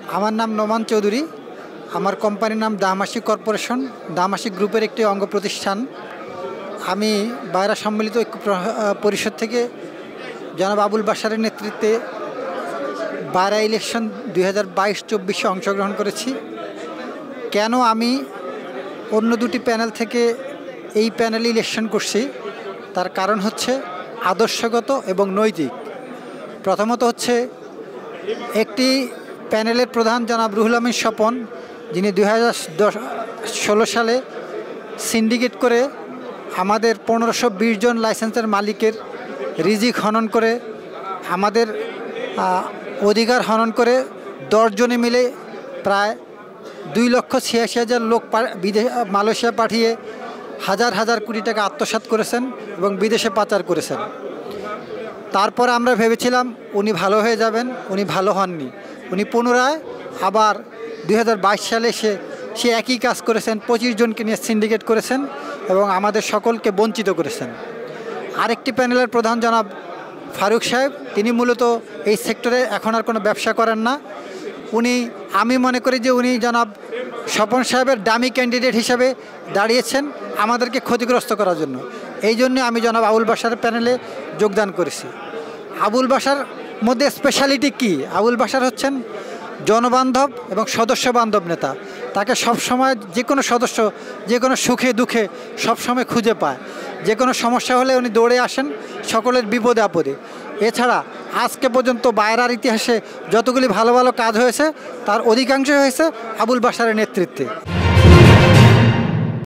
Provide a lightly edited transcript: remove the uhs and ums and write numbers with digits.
আমার নাম নোমান চৌধুরী। আমার কোম্পানির নাম দামাসিক কর্পোরেশন, দামাসিক গ্রুপের একটি অঙ্গ প্রতিষ্ঠান। আমি বায়রা সম্মিলিত ঐক্য পরিষদ থেকে জনাব আবুল বাশারের নেতৃত্বে বায়রা ইলেকশন 2022-24 অংশগ্রহণ করেছি। কেন আমি অন্য দুটি প্যানেল থেকে এই প্যানেলে ইলেকশন করছি তার কারণ হচ্ছে আদর্শগত এবং নৈতিক। প্রথমত হচ্ছে একটি প্যানেলের প্রধান জনাব রুহুল আমিন স্বপন, যিনি 2016 সালে সিন্ডিকেট করে আমাদের 1520 জন লাইসেন্সের মালিকের রিজিক হনন করে, আমাদের অধিকার হনন করে 10 জনে মিলে প্রায় 2,86,000 লোক মালয়েশিয়া পাঠিয়ে হাজার হাজার কোটি টাকা আত্মসাৎ করেছেন এবং বিদেশে পাচার করেছেন। তারপর আমরা ভেবেছিলাম উনি ভালো হয়ে যাবেন, উনি ভালো হননি। উনি পুনরায় আবার 2022 সালে সে একই কাজ করেছেন, 25 জনকে নিয়ে সিন্ডিকেট করেছেন এবং আমাদের সকলকে বঞ্চিত করেছেন। আরেকটি প্যানেলের প্রধান জনাব ফারুক সাহেব, তিনি মূলত এই সেক্টরে এখন আর কোনো ব্যবসা করেন না। আমি মনে করি যে উনি জনাব স্বপন সাহেবের ডামি ক্যান্ডিডেট হিসাবে দাঁড়িয়েছেন আমাদেরকে ক্ষতিগ্রস্ত করার জন্য। এই জন্য আমি জনাব আবুল বাশারের প্যানেলে যোগদান করেছি। আবুল বাশার মধ্যে স্পেশালিটি কি? আবুল বাশার হচ্ছেন জনবান্ধব এবং সদস্য বান্ধব নেতা। তাকে সবসময় যে কোনো সদস্য যে কোনো সুখে দুঃখে সবসময় খুঁজে পায়। যে কোনো সমস্যা হলে উনি দৌড়ে আসেন সকলের বিপদে আপদে। এছাড়া আজকে পর্যন্ত বায়রার ইতিহাসে যতগুলি ভালো ভালো কাজ হয়েছে তার অধিকাংশ হয়েছে আবুল বাশারের নেতৃত্বে।